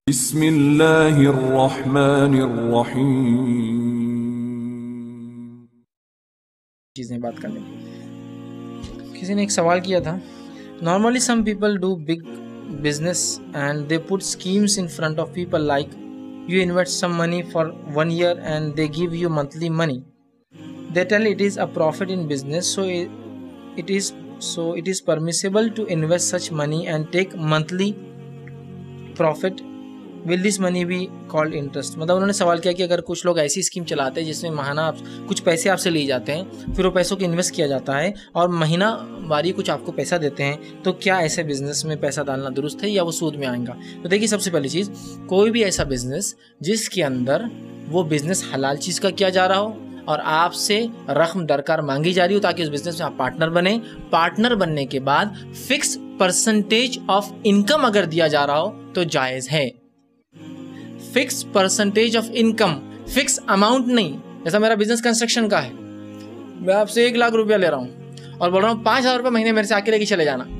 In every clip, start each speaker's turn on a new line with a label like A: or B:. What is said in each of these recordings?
A: बिस्मिल्लाहिर्रहमानिर्रहीम।
B: चीज़ें बात करने की। किसी ने एक सवाल किया था, normally some people do big business and they put schemes in front of people like you invest some money for 1 year and they give you monthly money. They tell it is a profit in business, so it is permissible to invest such money and take monthly profit. Will this money be called interest? मतलब उन्होंने सवाल किया कि अगर कुछ लोग ऐसी scheme चलाते हैं जिसमें महीना कुछ पैसे आपसे लिए जाते हैं, फिर वो पैसों को इन्वेस्ट किया जाता है और महीना वारी कुछ आपको पैसा देते हैं, तो क्या ऐसे बिजनेस में पैसा डालना दुरुस्त है या वो सूद में आएगा? तो देखिए, सबसे पहली चीज़, कोई भी ऐसा बिजनेस जिसके अंदर वो बिजनेस हलाल चीज़ का किया जा रहा हो और आपसे रकम दरकार मांगी जा रही हो ताकि उस बिजनेस में आप पार्टनर बने, पार्टनर बनने के बाद फिक्स परसेंटेज ऑफ इनकम अगर दिया जा रहा हो तो जायज़ है। Fix percentage of income, fix amount नहीं। जैसा मेरा बिजनेस कंस्ट्रक्शन का है, मैं आपसे 1 लाख रुपया ले रहा हूँ और बोल रहा हूँ 5,000 रुपये महीने मेरे से आके लेके चले जाना,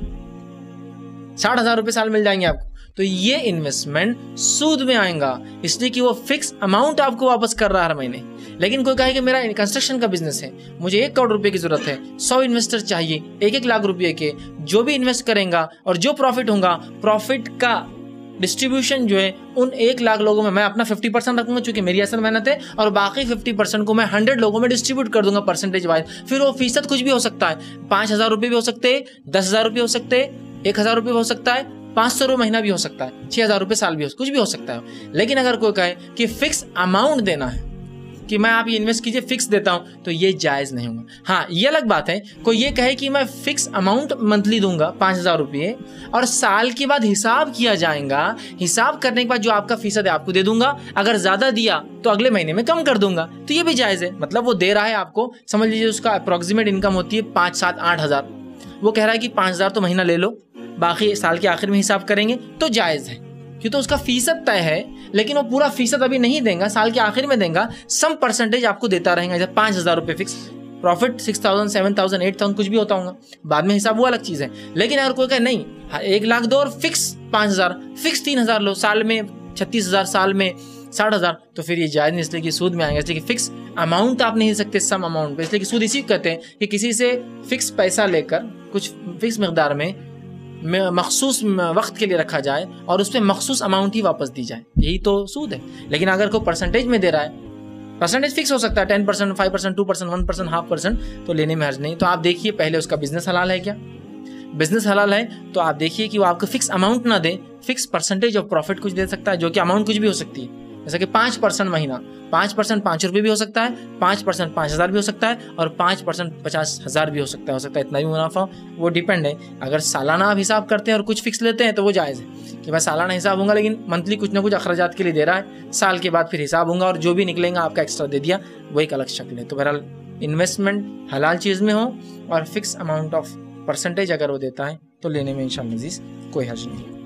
B: 60,000 रुपये साल मिल जाएंगे आपको। तो ये इन्वेस्टमेंट सूद में आएगा, इसलिए कि वो फिक्स अमाउंट आपको वापस कर रहा है हर महीने। लेकिन कोई कहे कि मेरा कंस्ट्रक्शन का बिजनेस है, मुझे 1 करोड़ रुपए की जरूरत है, 100 इन्वेस्टर चाहिए 1-1 लाख रुपये के, जो भी इन्वेस्ट करेगा और जो प्रॉफिट होगा, प्रॉफिट का डिस्ट्रीब्यूशन जो है उन 1 लाख लोगों में मैं अपना 50% रखूंगा, चूंकि मेरी असल मेहनत है, और बाकी 50% को मैं 100 लोगों में डिस्ट्रीब्यूट कर दूंगा परसेंटेज वाइज। फिर वो फीसद कुछ भी हो सकता है, 5,000 रुपये भी हो सकते हैं, 10,000 रुपये हो सकते हैं, 1,000 रुपये हो सकता है, 500 रुपये महीना भी हो सकता है, 6,000 रुपये साल भी हो, कुछ भी हो सकता है। लेकिन अगर कोई कहे कि फिक्स अमाउंट देना है कि मैं आप ये इन्वेस्ट कीजिए फिक्स देता हूं, तो ये जायज़ नहीं होगा। हाँ, ये अलग बात है, कोई ये कहे कि मैं फिक्स अमाउंट मंथली दूंगा 5,000 रुपये और साल के बाद हिसाब किया जाएगा, हिसाब करने के बाद जो आपका फीसद है आपको दे दूंगा, अगर ज़्यादा दिया तो अगले महीने में कम कर दूंगा, तो ये भी जायज़ है। मतलब वो दे रहा है आपको, समझ लीजिए उसका अप्रॉक्सीमेट इनकम होती है 5, 7, 8 हज़ार, वो कह रहा है कि 5,000 तो महीना ले लो, बाकी साल के आखिर में हिसाब करेंगे, तो जायज़ है, क्यों? तो उसका फीसद तय है, लेकिन वो पूरा फीसद अभी नहीं देगा, साल के आखिर में देगा, सम परसेंटेज आपको देता रहेगा। जैसे 5,000 रुपये फिक्स, प्रॉफिट 6,000, 7,000, 8,000 कुछ भी होता होगा, बाद में हिसाब वो अलग चीज़ है। लेकिन अगर कोई कहे नहीं, 1 लाख दो और फिक्स 5,000, फिक्स 3,000 लो, साल में 36,000, साल में 60,000, तो फिर ये जायज़ नहीं, इसलिए कि सूद में आएगा। इसलिए कि फिक्स अमाउंट आप नहीं दे सकते सम अमाउंट पे, इसलिए कि सूद इसी को कहते हैं कि किसी से फिक्स पैसा लेकर कुछ फिक्स मकदार में मखसूस वक्त के लिए रखा जाए और उस पर मखसूस अमाउंट ही वापस दी जाए, यही तो सूद है। लेकिन अगर कोई परसेंटेज में दे रहा है, परसेंटेज फिक्स हो सकता है 10%, 5%, 2%, 1%, 0.5%, तो लेने में हर्ज नहीं। तो आप देखिए पहले उसका बिजनेस हलाल है क्या। बिजनेस हलाल है तो आप देखिए कि वो आपको फिक्स अमाउंट ना दे, फिक्स परसेंटेज ऑफ प्रॉफिट कुछ दे सकता है, जो कि अमाउंट कुछ भी हो सकती है। जैसा कि 5% महीना, 5% 5 रुपये भी हो सकता है, 5% 5,000 भी हो सकता है, और 5% 50,000 भी हो सकता है इतना भी मुनाफा, वो डिपेंड है। अगर सालाना आप हिसाब करते हैं और कुछ फिक्स लेते हैं तो वो जायज़ है कि मैं सालाना हिसाब होगा, लेकिन मंथली कुछ ना कुछ अखराजात के लिए दे रहा है, साल के बाद फिर हिसाब होगा और जो भी निकलेगा आपका एक्स्ट्रा दे दिया, वो एक अलग शक्ल है। तो बहरहाल इन्वेस्टमेंट हलाल चीज़ में हो और फिक्स अमाउंट ऑफ परसेंटेज अगर वो देता है तो लेने में इंशाअल्लाह अज़ीज़ कोई हर्ज नहीं।